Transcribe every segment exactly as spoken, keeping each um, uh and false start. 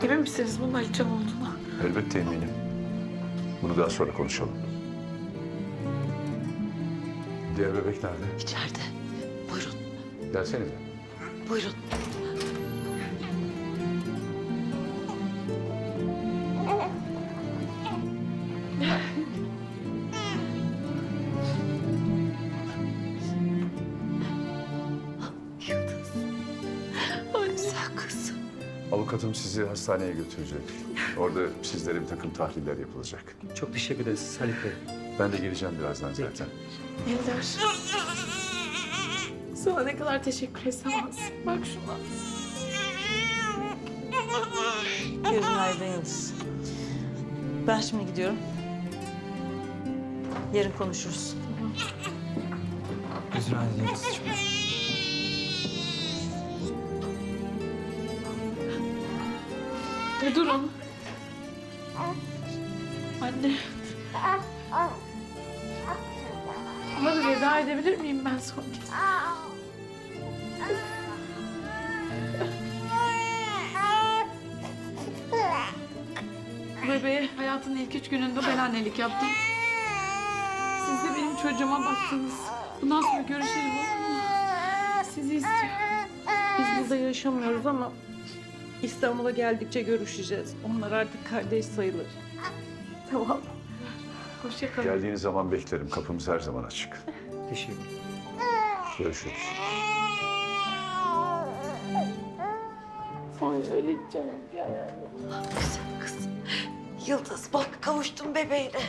Emin misiniz bunun Alican olduğuna? Elbette eminim. Bunu daha sonra konuşalım. Diğer bebek nerede? İçeride. Buyurun, Gelsene bir. buyurun. Yıldız. Ay güzel kızım. Avukatım sizi hastaneye götürecek. Orada sizlere bir takım tahliller yapılacak. Çok teşekkür ederiz Halit Bey. Ben de geleceğim birazdan zaten. Ender. Sana ne kadar teşekkür etsem az. Bak şuna. Gözün aydın Yıldız. Ben şimdi gidiyorum. Yarın konuşuruz. Gözün aydın Yıldız'cığım. E, durun. Anne. Hadi veda edebilir miyim ben son kez? Bebeğe hayatının ilk üç gününde ben annelik yaptım. Siz de benim çocuğuma baktınız. Bundan sonra görüşelim olur mu? Sizi istiyorum. Biz burada yaşamıyoruz ama İstanbul'a geldikçe görüşeceğiz. Onlar artık kardeş sayılır. Tamam. Hoşça kalın. Geldiğiniz zaman beklerim. Kapımız her zaman açık. Teşekkür ederim. Görüşürüz. Ay öyle canım ya. Güzel kız. Yıldız bak kavuştum bebeğine.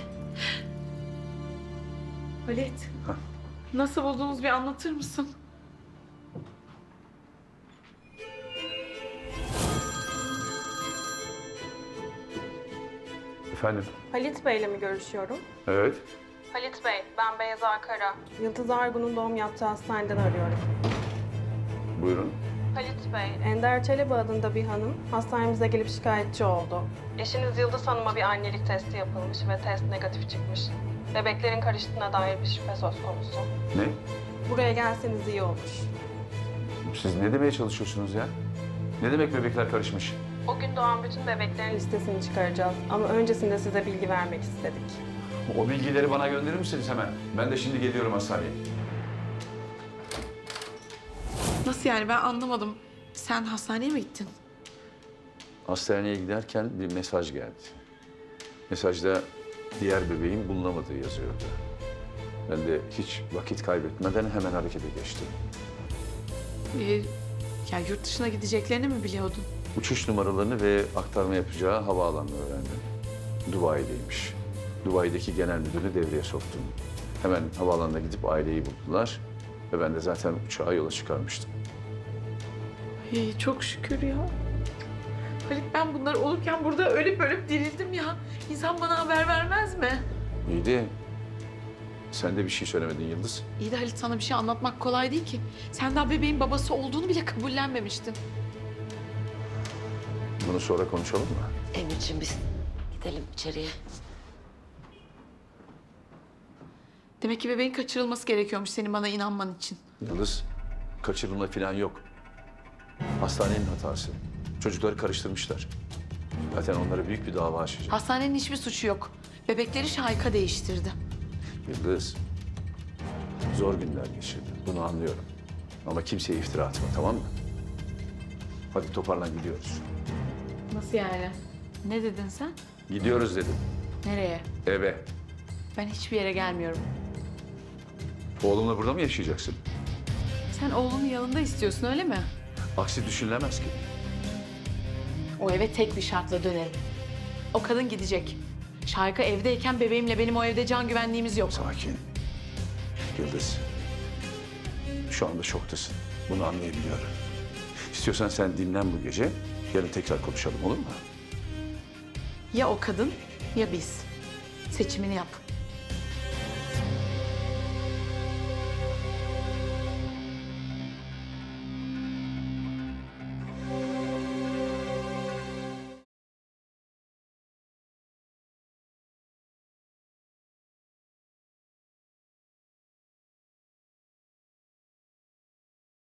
Halit. Hah. Nasıl buldunuz bir anlatır mısın? Efendim? Halit Bey'le mi görüşüyorum? Evet. Halit Bey, ben Beyza Kara. Yıldız Argun'un doğum yaptığı hastaneden arıyorum. Buyurun. Halit Bey, Ender Çelebi adında bir hanım hastanemize gelip şikayetçi oldu. Eşiniz Yıldız Hanım'a bir annelik testi yapılmış ve test negatif çıkmış. Bebeklerin karıştığına dair bir şüphe söz konusu. Ne? Buraya gelseniz iyi olur. Siz ne demeye çalışıyorsunuz ya? Ne demek bebekler karışmış? O gün doğan bütün bebeklerin listesini çıkaracağız ama öncesinde size bilgi vermek istedik. O bilgileri bana gönderir misiniz hemen? Ben de şimdi geliyorum hastaneye. Nasıl yani ben anlamadım. Sen hastaneye mi gittin? Hastaneye giderken bir mesaj geldi. Mesajda diğer bebeğin bulunamadığı yazıyordu. Ben de hiç vakit kaybetmeden hemen harekete geçtim. Ee, ya yurt dışına gideceklerini mi biliyordun? Uçuş numaralarını ve aktarma yapacağı havaalanını öğrendim. Dubai'deymiş. Dubai'deki genel müdürü devreye soktum. Hemen havaalanına gidip aileyi buldular. Ve ben de zaten uçağa yola çıkarmıştım. Ay, çok şükür ya. Halit ben bunlar olurken burada ölüp ölüp dirildim ya. İnsan bana haber vermez mi? İyiydi. Sen de bir şey söylemedin Yıldız. İyi de Halit sana bir şey anlatmak kolay değil ki. Sen daha bebeğin babası olduğunu bile kabullenmemiştin. Bunu sonra konuşalım mı? Emirciğim biz gidelim içeriye. Demek ki bebeğin kaçırılması gerekiyormuş senin bana inanman için. Yıldız, kaçırılma falan yok. Hastanenin hatası. Çocukları karıştırmışlar. Zaten onlara büyük bir dava açacak. Hastanenin hiçbir suçu yok. Bebekleri Şahika değiştirdi. Yıldız, zor günler geçirdi. Bunu anlıyorum. Ama kimseye iftira atma, tamam mı? Hadi toparlan, gidiyoruz. Nasıl yani? Ne dedin sen? Gidiyoruz dedim. Nereye? Eve. Ben hiçbir yere gelmiyorum. Oğlumla burada mı yaşayacaksın? Sen oğlunun yanında istiyorsun öyle mi? Aksi düşünülemez ki. O eve tek bir şartla dönerim. O kadın gidecek. Şahika evdeyken bebeğimle benim o evde can güvenliğimiz yok. Sakin. Yıldız, şu anda şoktasın. Bunu anlayabiliyorum. İstiyorsan sen dinlen bu gece. Yarın tekrar konuşalım, olur mu? Ya o kadın ya biz. Seçimini yap.